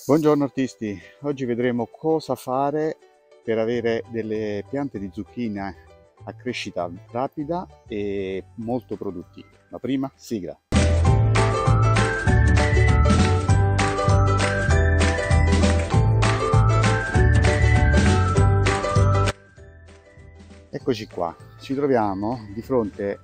Buongiorno artisti, oggi vedremo cosa fare per avere delle piante di zucchine a crescita rapida e molto produttive. Ma prima, sigla. Eccoci qua, ci troviamo di fronte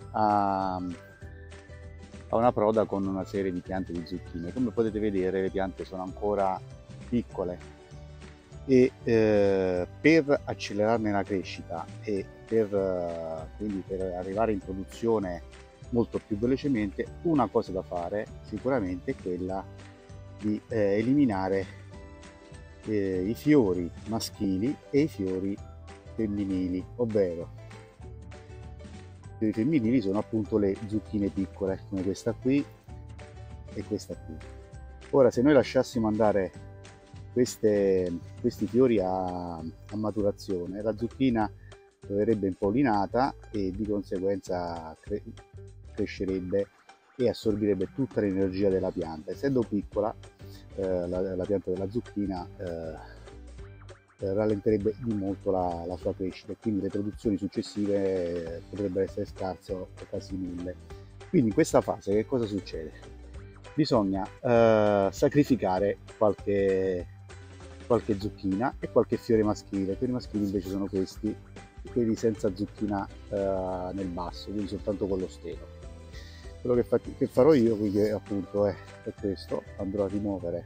a una proda con una serie di piante di zucchine. Come potete vedere le piante sono ancora piccole e per accelerarne la crescita e quindi per arrivare in produzione molto più velocemente, una cosa da fare sicuramente è quella di eliminare i fiori maschili e i fiori femminili, ovvero i fiori femminili sono appunto le zucchine piccole, come questa qui e questa qui. Ora, se noi lasciassimo andare questi fiori a maturazione, la zucchina verrebbe impollinata e di conseguenza crescerebbe e assorbirebbe tutta l'energia della pianta. Essendo piccola, la pianta della zucchina rallenterebbe di molto la sua crescita e quindi le produzioni successive potrebbero essere scarse o quasi nulle. Quindi in questa fase che cosa succede? Bisogna sacrificare qualche zucchina e qualche fiore maschile. I fiori maschili invece sono questi, quelli senza zucchina nel basso, quindi soltanto con lo stelo. Quello che farò io quindi appunto è questo, andrò a rimuovere,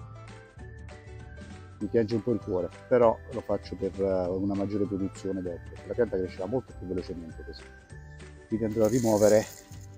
mi piange un po' il cuore, però lo faccio per una maggiore produzione dopo, perché la pianta crescerà molto più velocemente così. Quindi andrò a rimuovere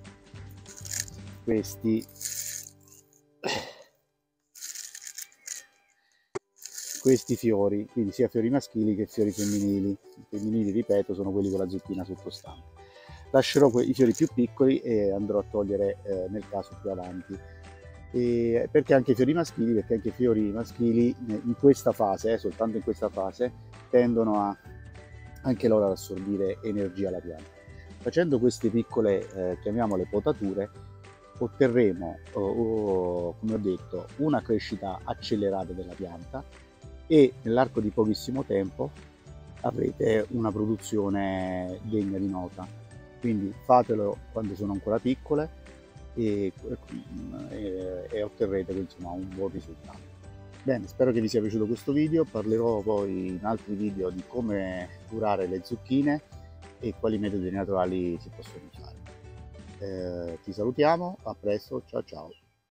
questi fiori, quindi sia fiori maschili che fiori femminili. I femminili, ripeto, sono quelli con la zucchina sottostante. Lascerò i fiori più piccoli e andrò a togliere nel caso più avanti. E perché anche i fiori maschili? Perché anche i fiori maschili in questa fase, soltanto in questa fase, tendono anche loro ad assorbire energia alla pianta. Facendo queste piccole, chiamiamole potature, otterremo, come ho detto, una crescita accelerata della pianta e nell'arco di pochissimo tempo avrete una produzione degna di nota. Quindi fatelo quando sono ancora piccole e otterrete insomma un buon risultato. Bene, spero che vi sia piaciuto questo video, parlerò poi in altri video di come curare le zucchine e quali metodi naturali si possono usare. Ti salutiamo, a presto, ciao ciao!